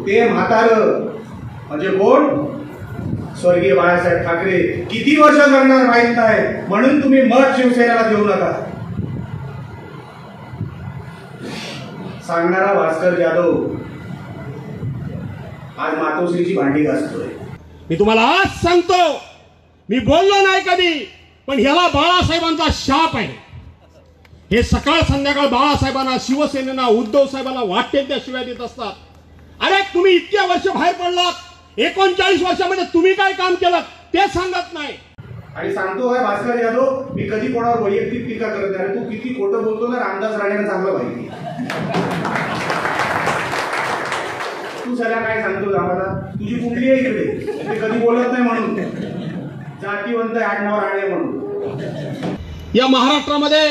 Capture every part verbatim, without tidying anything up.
ते म्हातारं म्हणजे कोण? स्वर्गीय बाळासाहेब ठाकरे. किती वर्ष जगणार माहित नाही, म्हणून तुम्ही मत शिवसेनेला देऊ नका. सांगणारा भास्कर जाधव आज मातोश्रीची भांडी घासतोय. मी तुम्हाला आज सांगतो, मी बोललो नाही कधी, पण ह्याला बाळासाहेबांचा शाप आहे. हे सकाळ संध्याकाळ बाळासाहेबांना, शिवसेनेला, उद्धव साहेबांना वाटते त्या शिवाय देत असतात. अरे तुम्ही इतक्या वर्ष बाहेर पडलात, एकोणचाळीस वर्षामध्ये तुम्ही काय काम केलं ते सांगत नाही. आणि सांगतो काय भास्कर जाधव, मी कधी कोणावर वैयक्तिक टीका करत नाही. तू किती खोटं बोलतो ना, रामदास राणेला चांगलं माहिती. तू सगळ्या काय सांगतो आम्हाला? तुझी कुंडली आहे इकडे, ते कधी बोलत नाही म्हणून जातीवंत आडनाव राणे म्हणून. या महाराष्ट्रामध्ये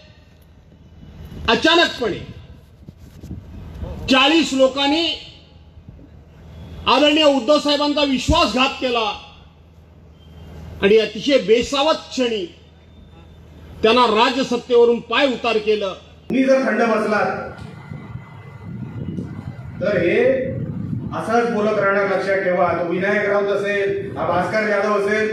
अचानकपणे चाळीस लोकांनी आदरणीय उद्धव साहेबांचा विश्वासघात केला आणि अतिशय बेसावत क्षणी त्यांना राज्यसत्तेवरून पाय उतार केलं. मी जर थंड बसलात तर हे असंच बोलत राहणार. लक्षात ठेवा, तो विनायक राऊत असेल, हा भास्कर जाधव असेल,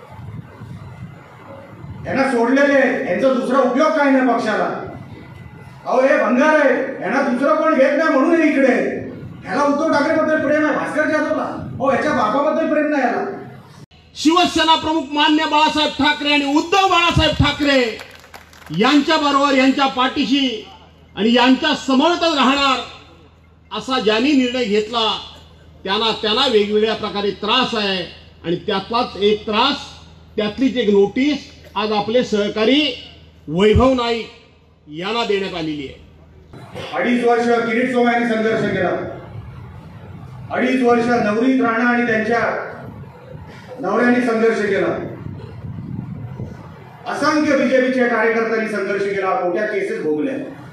यांना सोडलेले, यांचा दुसरा उपयोग काय नाही पक्षाला. अहो हे भंगार आहे, यांना दुसरं कोण घेत नाही म्हणून इकडे. ह्याला उद्धव ठाकरेबद्दल प्रेम आहे, भास्कर जाधवला हो ह्याच्या बापाबद्दल प्रेम नाही. याला शिवसेना प्रमुख मान्य बाळासाहेब ठाकरे आणि उद्धव बाळासाहेब ठाकरे यांच्या बरोबर, यांच्या पाठीशी आणि यांच्या समवेतच राहणार असा ज्यांनी निर्णय घेतला त्यांना त्यांना वेगवेगळ्या प्रकारे त्रास आहे. आणि त्यातलाच एक त्रास, त्यातलीच एक नोटीस आज आपले सहकारी वैभव नाईक यांना देण्यात आलेली आहे. अडीच वर्ष किरीट सोमय्यांनी संघर्ष केला. अडीच वर्ष नवनीत राणा आणि त्यांच्या नवऱ्यांनी संघर्ष केला. असंख्य बीजेपीच्या कार्यकर्त्यांनी संघर्ष केला, मोठ्या केसेस भोगल्या.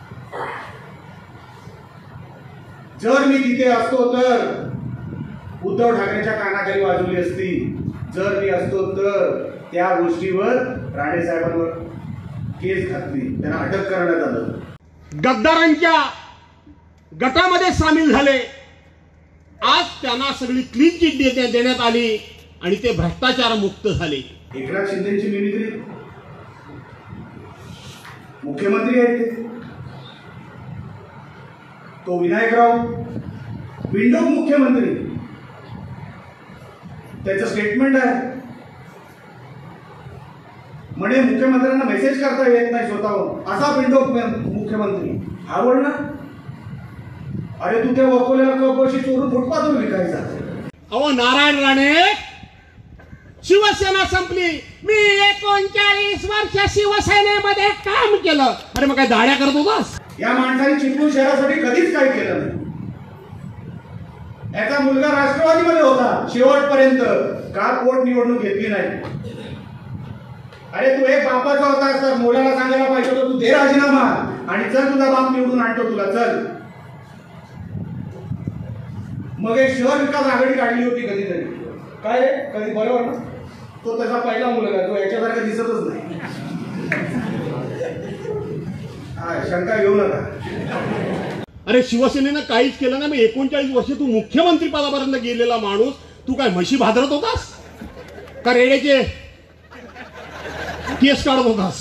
जर मी तिथे असतो तर उद्धव ठाकरेच्या कानाखाली वाजवली असती. जर मी असतो तर त्या गोष्टीवर राणे साहेबांवर केस घातली, त्यांना अटक करण्यात आलं. गद्दारांच्या गटामध्ये सामील झाले. आज त्यांना सगळी क्लीन चिट देण्यात आली आणि ते भ्रष्टाचार मुक्त झाले. एकनाथ शिंदेची मिमिक्री, मुख्यमंत्री आहेत ते. तो विनायकराव विंडो मुख्यमंत्री, त्याचं स्टेटमेंट आहे म्हणे मुख्यमंत्र्यांना मेसेज करता येत नाही स्वतःहून, असा विंडो मुख्यमंत्री. हा बोल ना, अरे तू त्या वकोल्याला कपशी चोरून फुटपाथवर विकायचा. अहो नारायण राणे, शिवसेना संपली, मी एकोणचाळीस वर्ष शिवसेनेमध्ये काम केलं. अरे मग काय दाड्या करत होतास? या माणसाने चिपळूण शहरासाठी कधीच काय केलं नाही. याचा मुलगा राष्ट्रवादीमध्ये होता शेवटपर्यंत, का पोट निवडणूक घेतली नाही. अरे तू एक बापाचा होता तर मुलाला सांगायला पाहिजे होतं, तू दे राजीनामा आणि चल तुझा बाप निवडून आणतो तुला, चल. मग एक शहर विकास आघाडी काढली होती कधीतरी, काय रे कधी बरोबर ना. तो त्याचा पहिला मुलगा, तो याच्यासारखा दिसतच नाही. हा शंका घेऊ नका. अरे शिवसेनेनं काहीच केलं नाही. मग एकोणचाळीस वर्ष तू मुख्यमंत्री पदापर्यंत गेलेला माणूस, तू काय म्हशी भादरत होतास का रेड्याचे केस काढत होतास?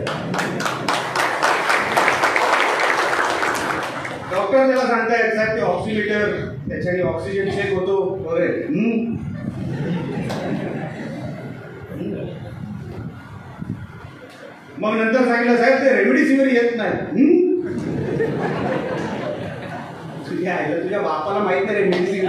डॉक्टर त्याला सांगतायत साहेब ते ऑक्सिमीटर, त्याच्याने ऑक्सिजन चेक होतो वगैरे. मग नंतर सांगितलं साहेब ते रेमडेसिवीर येत नाही. तुझ्या आईला, तुझ्या बापाला माहित नाही रेमडेसिवीर,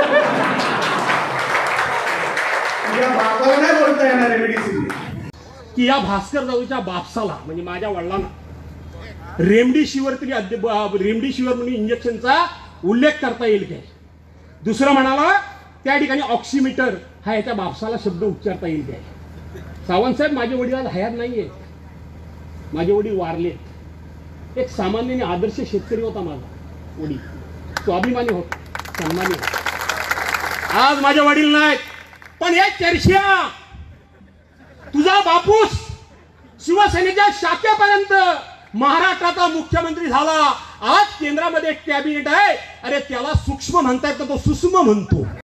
तुझ्या बापाला नाही बोलता येणार रेमडेसिवीर. की या भास्कर जाऊच्या बापसाला म्हणजे माझ्या वडिलांना रेमडेसिवीर तरी रेमडेसिवीर म्हणून इंजेक्शनचा उल्लेख करता येईल काय? दुसरं म्हणाला त्या ठिकाणी ऑक्सिमीटर हा याच्या बापसाला शब्द उच्चारता येईल काय? सावंत साहेब, माझे वडील आज हयात नाहीये, माझे वडील वारले. एक सामान्य आणि आदर्श शेतकरी होता माझा वडील, स्वाभिमानी होता, सन्मानी होता. आज माझे वडील नाहीत, पण हे चर्चा तुझा बापूस शिवसेनेच्या शाखेपर्यंत महाराष्ट्राचा मुख्यमंत्री झाला आज केंद्रामध्ये एक कॅबिनेट आहे, अरे त्याला सूक्ष्म म्हणता येतं, तो सुष्म म्हणतो.